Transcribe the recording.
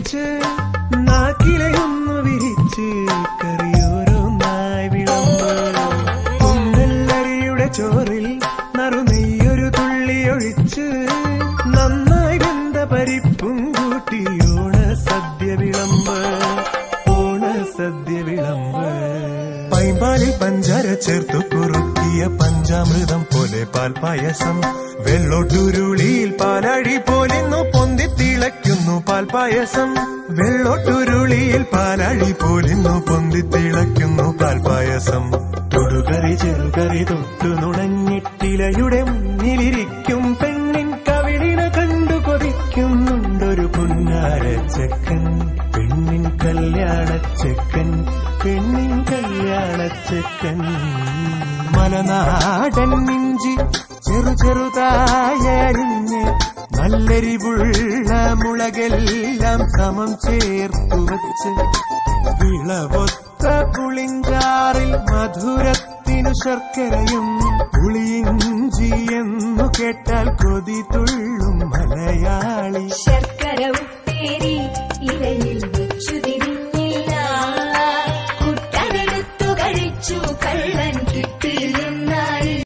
ഒഴിച്ച് നാക്കിലയൊന്നു വിരിച്ച് കറിയോരോന്നായി വിളമ്പ്. കുന്നല്ലരിയുടെ ചോറിൽ നറുനെയ്യൊരു തുള്ളി ഒഴിച്ച് നന്നായി വെന്ത പരിപ്പും കൂട്ടി ഓണസദ്യ വിളമ്പ്. ഓണസദ്യ വിളമ്പ്. പൈമ്പാലിൽ പഞ്ചാര ചേർത്തു കുറുക്കിയ പഞ്ചാമൃതം പോലെ പാൽപായസം. വെള്ളോട്ടുരുളിയിൽ പാലഴി പോലിന്നു പൊന്തി തിളയ്ക്കുന്നു പാൽപായസം. വെള്ളോട്ടുരുളിയിൽ പാലഴി പോലിന്നു പൊന്തി തിളയ്ക്കുന്നു പാൽപായസം. തൊടുകറി ചെറുകറി തൊട്ടു നുണഞ്ഞിട്ടിലയുടെ മുന്നിലിരിക്കും പെണ്ണിൻ കവിളിന കണ്ടു കൊതിക്കുന്നുണ്ടൊരു പുന്നാരച്ചക്കൻ. പെണ്ണിൻ കല്യാണച്ചക്കൻ. പെണ്ണിൻ കല്യാണച്ചക്കൻ. മലനാടൻ ഇഞ്ചി ചെറുതായരിഞ്ഞ് നല്ലെരിവുള്ള മുളകെല്ലാം സമം ചേർത്തു വച്ച് വിളവൊത്ത പുളിഞ്ചാറിൽ മധുരത്തിനു ശർക്കരയും പുളിയിഞ്ചി എന്നു കേട്ടാൽ കൊതി തുള്ളും മലയാളി.